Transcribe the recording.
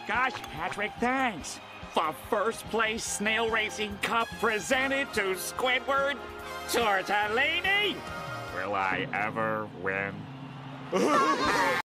gosh, Patrick, thanks. The first place snail racing cup presented to Squidward. Tortellini! Will I ever win?